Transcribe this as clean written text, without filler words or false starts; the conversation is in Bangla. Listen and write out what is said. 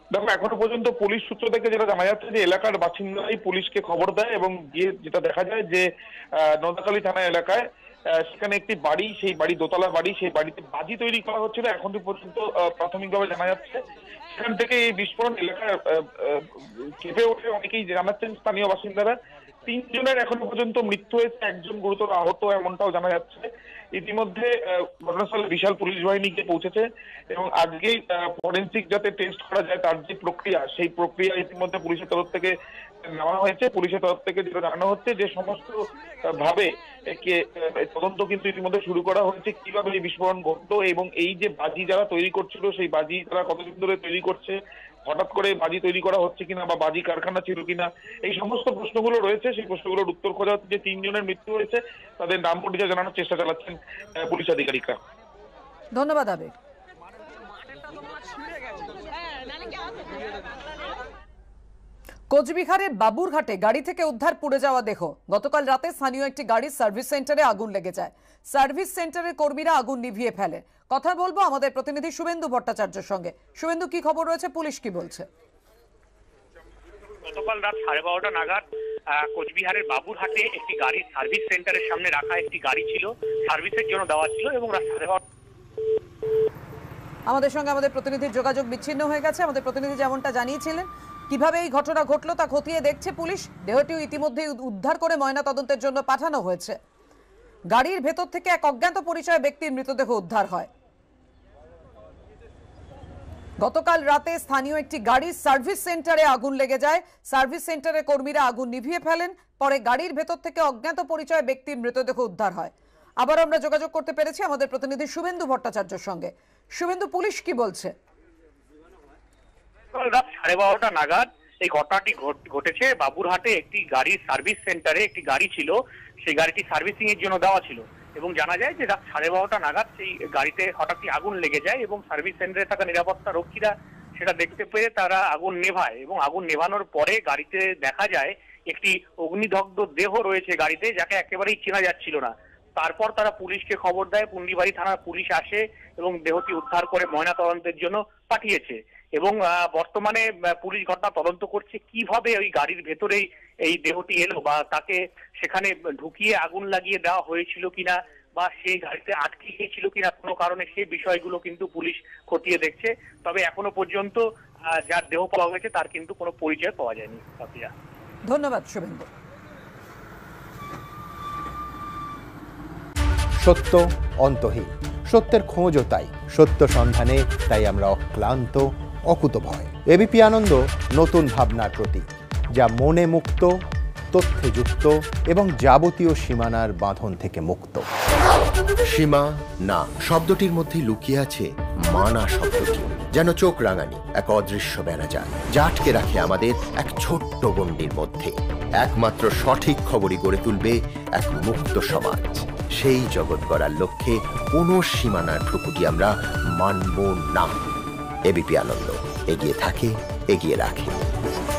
দেখো, এখনো পর্যন্ত পুলিশ সূত্র থেকে যেটা জানা যাচ্ছে যে এলাকার বাসিন্দারাই পুলিশকে খবর দেয় এবং গিয়ে যেটা দেখা যায় যে নদাখালী থানা এলাকায় সেখানে একটি বাড়ি, সেই বাড়ি দোতলা বাড়ি, সেই বাড়িতে বাজি তৈরি করা হচ্ছিল। এখন পর্যন্ত প্রাথমিকভাবে জানা যাচ্ছে সেখান থেকে এই বিস্ফোরণ এলাকায় কেঁপে ওঠে। অনেকেই জানাচ্ছেন স্থানীয় বাসিন্দারা 3 জনের এখনো পর্যন্ত মৃত্যু হয়েছে, 1 জন গুরুতর আহত এমনটাও জানা যাচ্ছে। ইতিমধ্যে ঘটনাস্থলে বিশাল পুলিশ বাহিনী গিয়ে পৌঁছেছে এবং আজকেই ফরেন্সিক যাতে টেস্ট করা যায় তার যে প্রক্রিয়া, সেই প্রক্রিয়া ইতিমধ্যে পুলিশের তরফ থেকে নেওয়া হয়েছে। পুলিশের তরফ থেকে যেটা জানানো হচ্ছে যে সমস্ত ভাবে তদন্ত কিন্তু ইতিমধ্যে শুরু করা হয়েছে, কিভাবে এই বিস্ফোরণ ঘটলো এবং এই যে বাজি যারা তৈরি করছিল সেই বাজি তারা কতদিন ধরে তৈরি করছে, হঠাৎ করে বাজি তৈরি করা হচ্ছে কিনা বা বাজি কারখানা ছিল কিনা, এই সমস্ত প্রশ্নগুলো রয়েছে। সেই প্রশ্নগুলোর উত্তর খোঁজা হচ্ছে। যে 3 জনের মৃত্যু হয়েছে তাদের নাম পরিচয় জানানোর চেষ্টা চালাচ্ছেন পুলিশ আধিকারিকরা। ধন্যবাদ আবেগ। কোচবিহারের বাবুরঘাটে গাড়ি থেকে উদ্ধার পুড়ে যাওয়া দেহ। গতকাল রাতে স্থানীয় একটি গাড়ির সার্ভিস সেন্টারে আগুন লেগে যায়। সার্ভিস সেন্টারের কর্মীরা আগুন নিভিয়ে ফেলে। কথা বলবো আমাদের প্রতিনিধি শুভেন্দু ভট্টাচার্যের সঙ্গে। শুভেন্দু, কি খবর রয়েছে, পুলিশ কি বলছে? গতকাল রাত 12:30 নাগাদ কোচবিহারের বাবুরহাটে একটি গাড়ি সার্ভিস সেন্টারের সামনে রাখা একটি গাড়ি ছিল, সার্ভিসের জন্য দেওয়া ছিল এবং রাত 12:30 আমাদের সঙ্গে আমাদের প্রতিনিধির যোগাযোগ বিচ্ছিন্ন হয়ে গেছে। আমাদের প্রতিনিধি যেমনটা জানিয়েছিলেন, কিভাবে এই ঘটনা ঘটলো তা খতিয়ে দেখছে পুলিশ। দেহটিও ইতিমধ্যেই উদ্ধার করে ময়নাতদন্তের জন্য পাঠানো হয়েছে। গাড়ির ভেতর থেকে এক অজ্ঞাত পরিচয় ব্যক্তির মৃতদেহ উদ্ধার হয়। গতকাল রাতে স্থানীয় একটি গাড়ির সার্ভিস সেন্টারে আগুন লেগে যায়। সার্ভিস সেন্টারের কর্মীরা আগুন নিভিয়ে ফেলেন। পরে গাড়ির ভেতর থেকে অজ্ঞাত পরিচয় ব্যক্তির মৃতদেহ উদ্ধার হয়। আবার আমরা যোগাযোগ করতে পেরেছি আমাদের প্রতিনিধি শুভেন্দু ভট্টাচার্যের সঙ্গে। শুভেন্দু, পুলিশ কি বলছে? রাত 12:30 নাগাদ এই ঘটনাটি ঘটেছে। বাবুরহাটে একটি গাড়ির সার্ভিস সেন্টারে একটি গাড়ি ছিল, সেই গাড়িটি সার্ভিসিং এর জন্য দেওয়া ছিল এবং জানা যায় যে রাত 12:30 নাগাদ সেই গাড়িতে হঠাৎই আগুন লেগে যায় এবং সার্ভিস সেন্টারে থাকা নিরাপত্তা রক্ষীরা সেটা দেখতে পেয়ে তারা আগুন নেভায় এবং আগুন নেভানোর পরে গাড়িতে দেখা যায় একটি অগ্নিদগ্ধ দেহ রয়েছে গাড়িতে, যাকে একেবারেই চেনা যাচ্ছিল না। তারপর তারা পুলিশকে খবর দেয়, পুন্ডিবাড়ি থানার পুলিশ আসে এবং দেহটি উদ্ধার করে ময়নাতদন্তের জন্য পাঠিয়েছে এবং বর্তমানে পুলিশ ঘটনা তদন্ত করছে কিভাবে ওই গাড়ির ভেতরেই এই দেহটি এলো বা তাকে সেখানে ঢুকিয়ে আগুন লাগিয়ে দেওয়া হয়েছিল কিনা বা সেই গাড়িতে আটকে গিয়েছিল কিনা কোনো কারণে, সেই বিষয়গুলো কিন্তু পুলিশ খতিয়ে দেখছে। তবে এখনো পর্যন্ত যার দেহ পাওয়া গেছে তার কিন্তু কোনো পরিচয় পাওয়া যায়নি। ধন্যবাদ শুভেন্দু। সত্য অন্তহীন, সত্যের খোঁজও তাই, সত্য সন্ধানে তাই আমরা অক্লান্ত, অকুতভয়। এবিপি আনন্দ নতুন ভাবনার প্রতীক, যা মনে মুক্ত, তথ্যে যুক্ত এবং যাবতীয় সীমানার বাঁধন থেকে মুক্ত। সীমা না শব্দটির মধ্যে লুকিয়ে আছে মানা শব্দটি, যেন চোখ রাঙানি এক অদৃশ্য বেড়াজাল, যা আটকে রাখে আমাদের এক ছোট্ট গণ্ডির মধ্যে। একমাত্র সঠিক খবরই গড়ে তুলবে এক মুক্ত সমাজ। সেই জগৎ গড়ার লক্ষ্যে কোনো সীমানার ঠুকুটি আমরা মানব না। এবিপি আনন্দ এগিয়ে থাকে, এগিয়ে রাখে।